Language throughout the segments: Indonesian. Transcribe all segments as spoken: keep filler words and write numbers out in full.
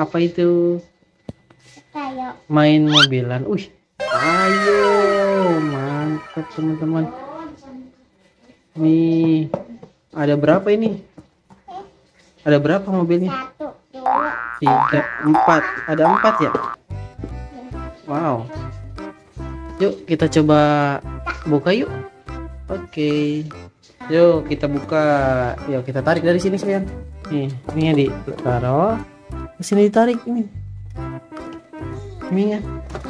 Apa itu? Ayo. Main mobilan. Wih, ayo, mantap teman-teman. Nih, ada berapa ini? Ada berapa mobilnya? Satu, dua, Tiga, empat. Ada empat ya? Wow. Yuk kita coba buka yuk. Oke. Yuk kita buka. Yuk kita tarik dari sini sayang. Nih, ini yang ditaruh. Ke sini ditarik ini. Ininya.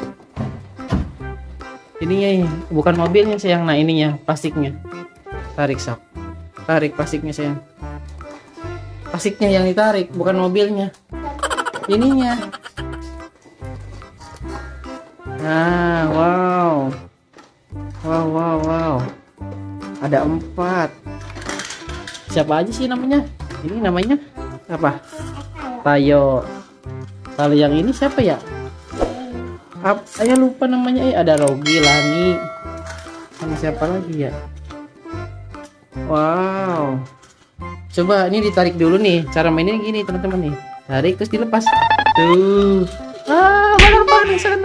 Ininya ini, bukan mobilnya sayang. Nah, ininya plastiknya. Tarik sok. Tarik plastiknya sayang. Plastiknya yang ditarik, bukan mobilnya. Ininya. Nah, wow. Wow, wow, wow. Ada empat. Siapa aja sih namanya? Ini namanya apa? Tayo. Kalau yang ini siapa ya? Ap, saya lupa namanya. Eh, ada Rogi, Lani. Sama siapa lagi ya? Wow. Coba ini ditarik dulu nih. Cara mainnya gini teman-teman nih. Tarik terus dilepas. Tuh. Ah, balapan di sana.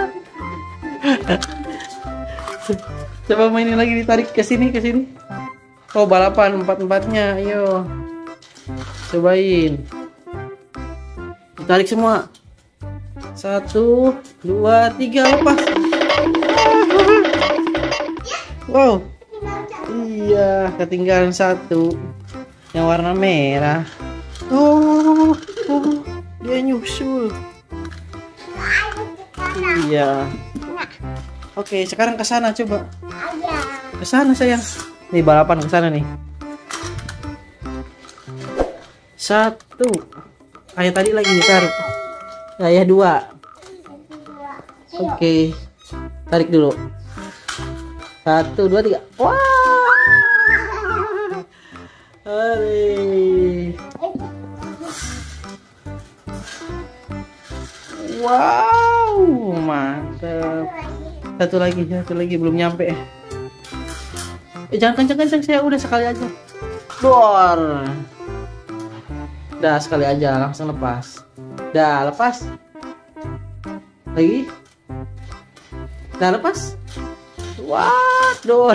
Coba mainin lagi, ditarik ke sini ke sini. Oh, balapan empat-empatnya. Ayo. Cobain. Ditarik semua. Satu, dua, tiga, lepas. Wow. Iya, ketinggalan satu. Yang warna merah. Oh, oh, dia nyusul. Iya. Oke, sekarang ke sana coba. Ke sana sayang. Nih balapan ke sana nih. Satu. Kayak tadi lagi ditarik. Saya dua. Oke. Tarik dulu. Satu, dua, tiga. Wah. Hari. Wow, mantap. Satu lagi, satu lagi belum nyampe. Eh, jangan kenceng-kenceng, saya udah sekali aja. Dor. Dah sekali aja, langsung lepas. Dah lepas. Lagi. Dah lepas. Wah, dor.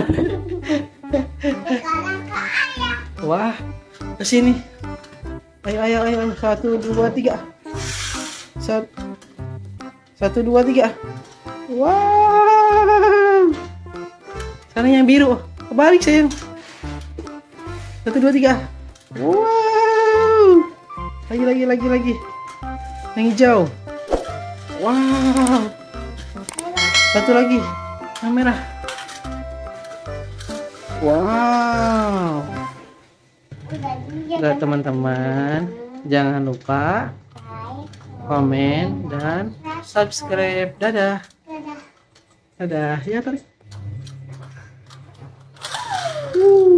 Wah, ke sini. Ayo, ayo, ayo, satu, dua, tiga. Satu, satu, dua, tiga. Wow. Sana yang biru. Kebalik sayang. Satu, dua, tiga. Wow. Lagi, lagi, lagi, lagi. Yang hijau. Wow. Satu lagi. Yang merah. Wow. Nah, teman-teman, jangan lupa komen dan subscribe. Dadah. Dadah. Ya, tarik. Uh.